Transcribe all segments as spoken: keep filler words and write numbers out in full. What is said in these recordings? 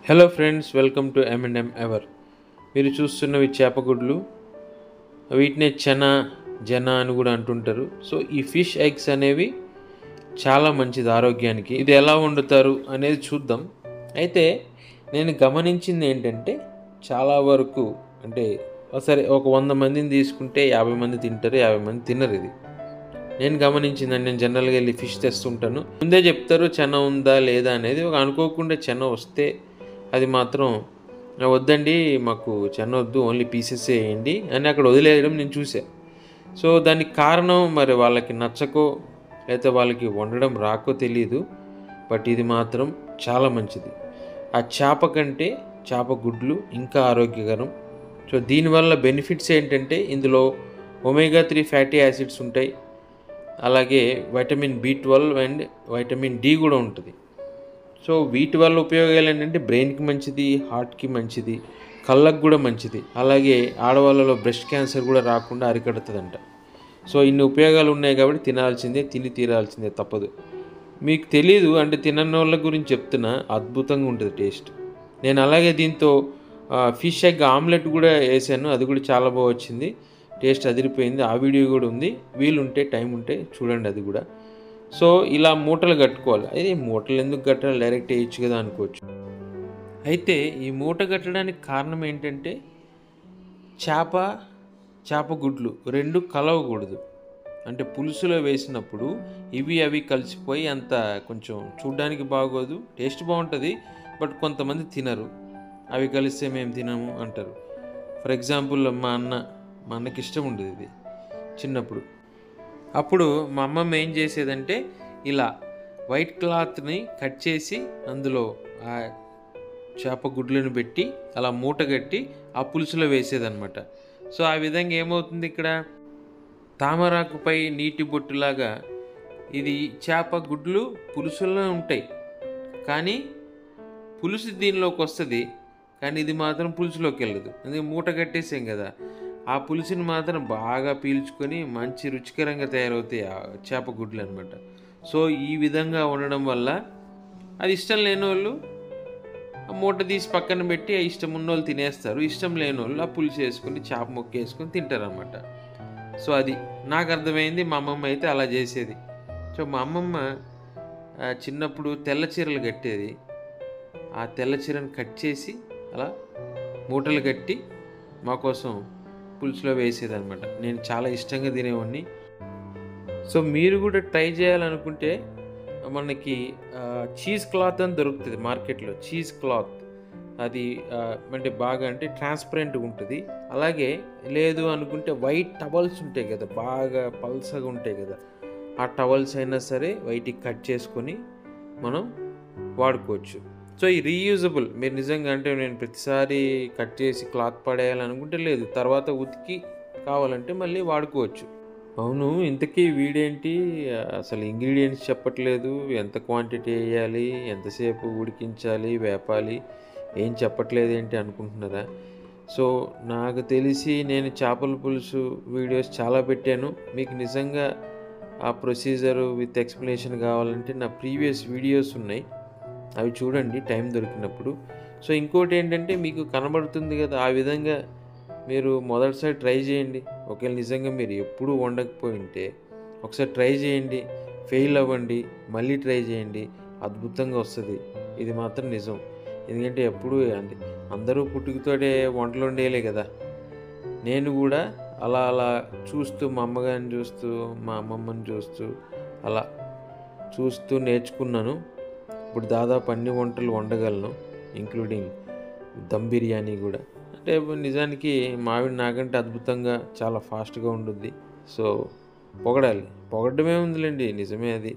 Hello friends, welcome to M and M ever. మీరు చూస్తున్నవి చేపగుడ్లు, వీటినే చనా జన అని కూడా అంటుంటారు. సో ఈ ఫిష్ ఎగ్స్ అనేవి చాలా మంచిది ఆరోగ్యానికి. ఇది ఎలా వండుతారు అనేది చూద్దాం. అయితే నేను గమనించింది ఏంటంటే, చాలా వరకు అంటే సరే ఒక వంద మందిని తీసుకుంటే యాభై మంది తింటారు, యాభై మంది తినరు. ఇది నేను గమనించిందని. నేను జనరల్గా వెళ్ళి ఫిష్ తెస్తుంటాను, ముందే చెప్తారు చెన ఉందా లేదా అనేది. ఒక అనుకోకుండా చెన వస్తే అది మాత్రం వద్దండి, మాకు చెన వద్దు, ఓన్లీ పీసెస్ వేయండి అని అక్కడ వదిలేయడం నేను చూసాను. సో దానికి కారణం మరి వాళ్ళకి నచ్చకో లేకపోతే వాళ్ళకి వండడం రాకో తెలియదు, బట్ ఇది మాత్రం చాలా మంచిది. ఆ చేప కంటే చేప గుడ్లు ఇంకా ఆరోగ్యకరం. సో దీనివల్ల బెనిఫిట్స్ ఏంటంటే, ఇందులో ఒమేగా త్రీ ఫ్యాటీ యాసిడ్స్ ఉంటాయి, అలాగే vitamin B twelve and vitamin D కూడా ఉంటుంది. సో వీటి వల్ల ఉపయోగాలు ఏంటంటే, బ్రెయిన్కి మంచిది, హార్ట్కి మంచిది, కళ్ళకు కూడా మంచిది, అలాగే ఆడవాళ్ళలో బ్రెస్ట్ క్యాన్సర్ కూడా రాకుండా అరికడుతుందంట. సో ఇన్ని ఉపయోగాలు ఉన్నాయి కాబట్టి తినాల్సిందే, తిని తీరాల్సిందే, తప్పదు. మీకు తెలీదు అంటే తినని వాళ్ళ గురించి చెప్తున్నా, అద్భుతంగా ఉంటుంది టేస్ట్. నేను అలాగే దీంతో ఫిష్ ఎగ్ ఆమ్లెట్ కూడా వేసాను, అది కూడా చాలా బాగా వచ్చింది, టేస్ట్ అదిరిపోయింది. ఆ వీడియో కూడా ఉంది, వీలుంటే టైం ఉంటే చూడండి అది కూడా. సో ఇలా మూటలు కట్టుకోవాలి. అయితే మూటలు ఎందుకు కట్టాలి, డైరెక్ట్ వేయచ్చు కదా అనుకోవచ్చు. అయితే ఈ మూట కట్టడానికి కారణం ఏంటంటే, చేప చేప గుడ్లు రెండు కలవకూడదు. అంటే పులుసులో వేసినప్పుడు ఇవి అవి కలిసిపోయి అంత కొంచెం చూడ్డానికి బాగోదు. టేస్ట్ బాగుంటుంది, బట్ కొంతమంది తినరు. అవి కలిస్తే మేము తినము అంటారు. ఫర్ ఎగ్జాంపుల్ మా అన్న మా అన్నకి ఇష్టం ఉండదు ఇది చిన్నప్పుడు. అప్పుడు మా అమ్మమ్మ ఏం చేసేదంటే, ఇలా వైట్ క్లాత్ని కట్ చేసి అందులో ఆ చేప గుడ్లను పెట్టి అలా మూట కట్టి ఆ పులుసులో వేసేదన్నమాట. సో ఆ విధంగా ఏమవుతుంది, ఇక్కడ తామరాకుపై నీటి బొట్టులాగా ఇది చేప గుడ్లు పులుసులో ఉంటాయి, కానీ పులుసు దీనిలోకి వస్తుంది, కానీ ఇది మాత్రం పులుసులోకి వెళ్ళదు. ఎందుకంటే మూట కట్టేసాం కదా, ఆ పులుసుని మాత్రం బాగా పీల్చుకొని మంచి రుచికరంగా తయారవుతాయి ఆ చేప గుడ్లు అనమాట. సో ఈ విధంగా ఉండడం వల్ల అది ఇష్టం లేని వాళ్ళు ఆ మూట తీసి పక్కన పెట్టి, ఆ ఇష్టం ఉన్న వాళ్ళు తినేస్తారు, ఇష్టం లేని వాళ్ళు ఆ పులుసు వేసుకొని చేప మొక్క వేసుకొని తింటారు అన్నమాట. సో అది నాకు అర్థమైంది. మా అమ్మమ్మ అయితే అలా చేసేది. సో మా అమ్మమ్మ చిన్నప్పుడు తెల్ల చీరలు కట్టేది, ఆ తెల్ల చీరను కట్ చేసి అలా మూటలు కట్టి మా కోసం పులుసులో వేసేదన్నమాట. నేను చాలా ఇష్టంగా తినేవాడిని. సో మీరు కూడా ట్రై చేయాలనుకుంటే, మనకి చీజ్ క్లాత్ అని దొరుకుతుంది మార్కెట్లో. చీజ్ క్లాత్ అది అంటే బాగా అంటే ట్రాన్స్పరెంట్గా ఉంటుంది. అలాగే లేదు అనుకుంటే వైట్ టవల్స్ ఉంటాయి కదా, బాగా పల్సగా ఉంటాయి కదా, ఆ టవల్స్ అయినా సరే వైట్కి కట్ చేసుకొని మనం వాడుకోవచ్చు. సో ఈ రీయూజబుల్. మీరు నిజంగా అంటే నేను ప్రతిసారి కట్ చేసి క్లాత్ పడేయాలనుకుంటే లేదు, తర్వాత ఉతికి కావాలంటే మళ్ళీ వాడుకోవచ్చు. అవును, ఇంతకీ వీడేంటి అసలు ఇంగ్రీడియంట్స్ చెప్పట్లేదు, ఎంత క్వాంటిటీ వేయాలి, ఎంతసేపు ఉడికించాలి, వేపాలి, ఏం చెప్పట్లేదు ఏంటి అనుకుంటున్నారా? సో నాకు తెలిసి నేను చేపల పులుసు వీడియోస్ చాలా పెట్టాను. మీకు నిజంగా ఆ ప్రొసీజరు విత్ ఎక్స్ప్లెనేషన్ కావాలంటే నా ప్రీవియస్ వీడియోస్ ఉన్నాయి, అవి చూడండి టైం దొరికినప్పుడు. సో ఇంకోటి ఏంటంటే, మీకు కనబడుతుంది కదా, ఆ విధంగా మీరు మొదటిసారి ట్రై చేయండి. ఒకవేళ నిజంగా మీరు ఎప్పుడూ వండకపోయి ఉంటే ఒకసారి ట్రై చేయండి, ఫెయిల్ అవ్వండి, మళ్ళీ ట్రై చేయండి, అద్భుతంగా వస్తుంది. ఇది మాత్రం నిజం. ఎందుకంటే ఎప్పుడు అంటే అందరూ పుట్టుకతోటే వంటలు వండేయలే కదా. నేను కూడా అలా అలా చూస్తూ, మా అమ్మగారిని చూస్తూ, మా అమ్మమ్మని చూస్తూ అలా చూస్తూ నేర్చుకున్నాను. ఇప్పుడు దాదాపు అన్ని వంటలు వండగలను, ఇంక్లూడింగ్ దమ్ బిర్యానీ కూడా. అంటే నిజానికి మావిడ నాకంటే అద్భుతంగా చాలా ఫాస్ట్గా ఉంటుంది. సో పొగడాలి, పొగడమే ఉందిలేండి, నిజమే అది.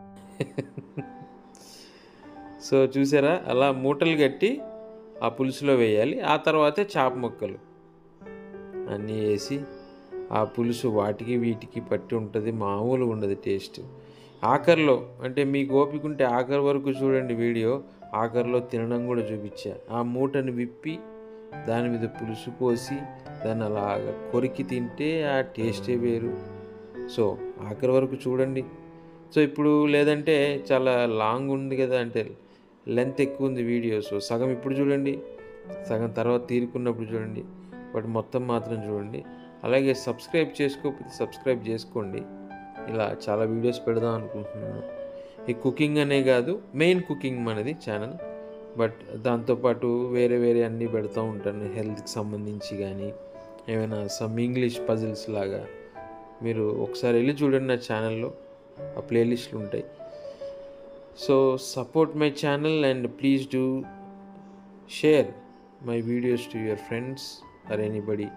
సో చూసారా, అలా మూటలు కట్టి ఆ పులుసులో వేయాలి. ఆ తర్వాతే చేప ముక్కలు అన్నీ వేసి ఆ పులుసు వాటికి వీటికి పట్టి ఉంటుంది, మామూలుగా ఉండదు టేస్ట్. ఆఖరిలో అంటే మీకు ఓపిక ఉంటే ఆఖరి వరకు చూడండి వీడియో, ఆఖరిలో తినడం కూడా చూపించా. ఆ మూటను విప్పి దాని మీద పులుసు పోసి దాన్ని అలాగా కొరికి తింటే ఆ టేస్టే వేరు. సో ఆఖరి వరకు చూడండి. సో ఇప్పుడు లేదంటే చాలా లాంగ్ ఉంది కదా, అంటే లెంత్ ఎక్కువ ఉంది వీడియో. సో సగం ఇప్పుడు చూడండి, సగం తర్వాత తీరుకున్నప్పుడు చూడండి, బట్ మొత్తం మాత్రం చూడండి. అలాగే సబ్స్క్రైబ్ చేసుకోకపోతే సబ్స్క్రైబ్ చేసుకోండి. ఇలా చాలా వీడియోస్ పెడదాం అనుకుంటున్నాను. ఈ కుకింగ్ అనే కాదు, మెయిన్ కుకింగ్ మనది ఛానల్, బట్ దాంతోపాటు వేరే వేరే అన్నీ పెడతా ఉంటాను. హెల్త్కి సంబంధించి కానీ ఏమైనా సమ్ ఇంగ్లీష్ పజిల్స్ లాగా. మీరు ఒకసారి వెళ్ళి చూడండి, నా ఛానల్లో ఆ ప్లేలిస్ట్లు ఉంటాయి. So support my channel and please do share my videos to your friends or anybody.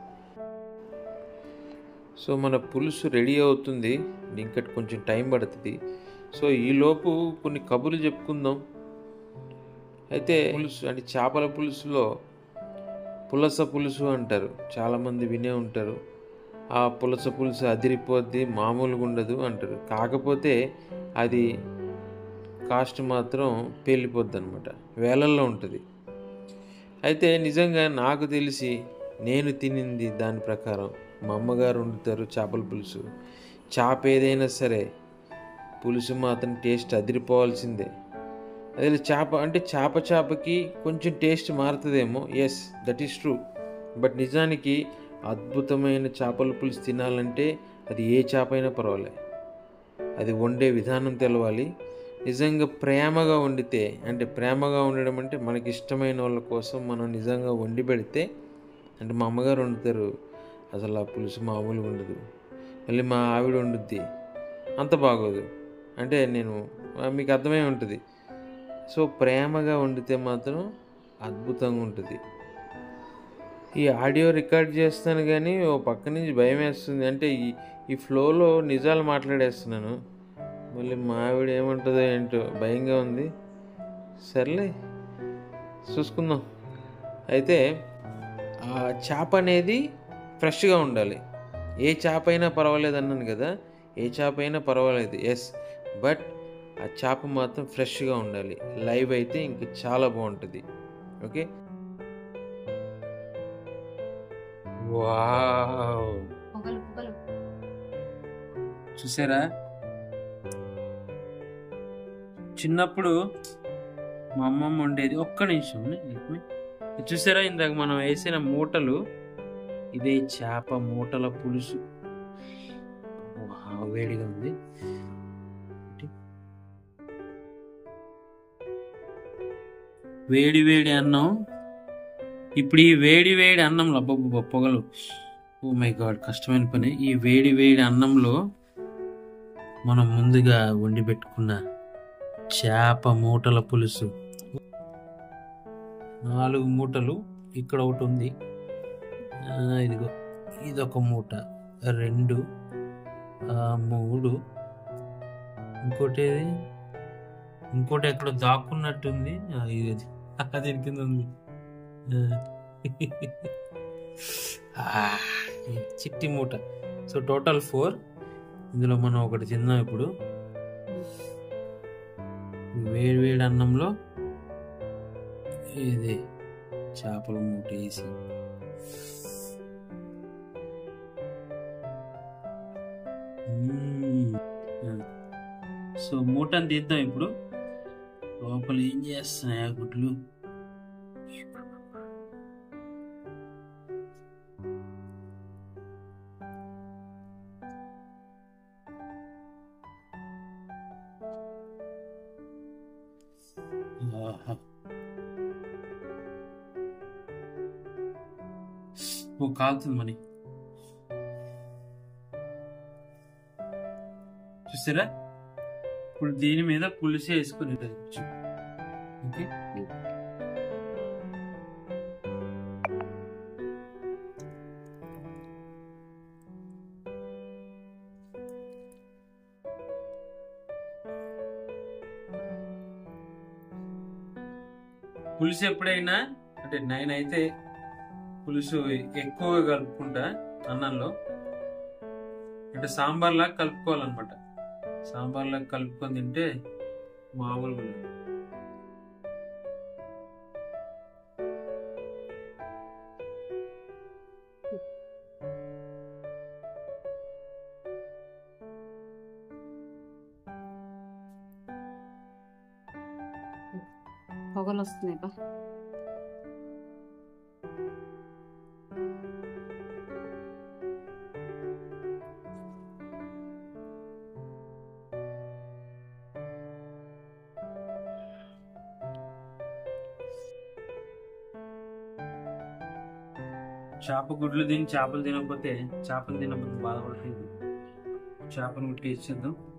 So మన పులుసు రెడీ అవుతుంది, ఇంకా కొంచెం టైం పడుతుంది. సో ఈలోపు కొన్ని కబుర్లు చెప్పుకుందాం. అయితే పులుసు అంటే చేపల పులుసులో పులస పులుసు అంటారు, చాలామంది వినే ఉంటారు. ఆ పులస పులుసు అదిరిపోద్ది, మామూలుగా ఉండదు అంటారు. కాకపోతే అది కాస్ట్ మాత్రం పేలిపోద్ది అనమాట, వేలల్లో ఉంటుంది. అయితే నిజంగా నాకు తెలిసి నేను తినింది దాని ప్రకారం మా అమ్మగారు వండుతారు చేపల పులుసు. చేప ఏదైనా సరే పులుసు మాత్రం టేస్ట్ అదిరిపోవాల్సిందే. అదే చేప అంటే చేప చేపకి కొంచెం టేస్ట్ మారుతుందేమో, yes that is true. But నిజానికి అద్భుతమైన చేపల పులుసు తినాలంటే అది ఏ చేప అయినా పర్వాలే, అది వండే విధానం తెలవాలి. నిజంగా ప్రేమగా వండితే, అంటే ప్రేమగా వండడం అంటే మనకి ఇష్టమైన వాళ్ళ కోసం మనం నిజంగా వండి పెడితే, అంటే మా అమ్మగారు వండుతారు, అసలు ఆ పులుసు మామూలుగా ఉండదు. మళ్ళీ మా ఆవిడ వండుద్ది, అంత బాగోదు. అంటే నేను మీకు అర్థమై ఉంటుంది. సో ప్రేమగా వండితే మాత్రం అద్భుతంగా ఉంటుంది. ఈ ఆడియో రికార్డ్ చేస్తాను కానీ ఓ పక్క నుంచి భయం వేస్తుంది. అంటే ఈ ఈ ఫ్లోలో నిజాలు మాట్లాడేస్తున్నాను, మళ్ళీ మా ఆవిడ ఏమంటుందో ఏంటో భయంగా ఉంది. సర్లే చూసుకుందాం. అయితే ఆ చేప అనేది ఫ్రెష్గా ఉండాలి. ఏ చేప అయినా పర్వాలేదు అన్నాను కదా, ఏ చేప అయినా పర్వాలేదు, ఎస్, బట్ ఆ చేప మాత్రం ఫ్రెష్గా ఉండాలి. లైవ్ అయితే ఇంక చాలా బాగుంటుంది. ఓకే, వావ్, చూసారా? చిన్నప్పుడు మా అమ్మమ్మ ఉండేది. ఒక్క నిమిషం చూసారా, ఇందాక మనం వేసిన మూటలు, ఇదే చేప మూటల పులుసు. వేడిగా ఉంది. వేడి వేడి అన్నం. ఇప్పుడు ఈ వేడి వేడి అన్నంలో అబ్బబ్బ పొగలు, ఓ మై గాడ్, కష్టమైన పని. ఈ వేడి వేడి అన్నంలో మనం ముందుగా వండి పెట్టుకున్న చేప మూటల పులుసు, నాలుగు మూటలు, ఇక్కడ ఒకటి ఉంది, ఇదిగో ఇదొక మూట, రెండు, మూడు, ఇంకోటి ఏది, ఇంకోటి ఎక్కడో దాక్కున్నట్టుంది, ఇది అది కింద ఉంది, చిట్టి మూట. So total four. ఇందులో మనం ఒకటి తిందాం ఇప్పుడు. వేడి వేడి అన్నంలో ఇది చేపల మూట వేసి, సో మూటను తీద్దాం ఇప్పుడు. లోపల ఏం చేస్తున్నాయి ఆ గుడ్లు? ఓ కాలుతుంది మరి, చూసారా? ఇప్పుడు దీని మీద పులుసు వేసుకుని ఓకే. పులుసు ఎప్పుడైనా, అంటే నేనైతే పులుసు ఎక్కువగా కలుపుకుంటా అన్నంలో. అంటే సాంబార్లా కలుపుకోవాలన్నమాట. సాంబార్లా కలుపుకొని తింటే మామూలుగా ఉండదు. పొగలు వస్తున్నాయి బా. చేప గుడ్లు తిని చేపలు తినకపోతే చేపలు తినకపోతే బాధపడుతుంది. చేపను ముట్టి ఇచ్చేద్దాం.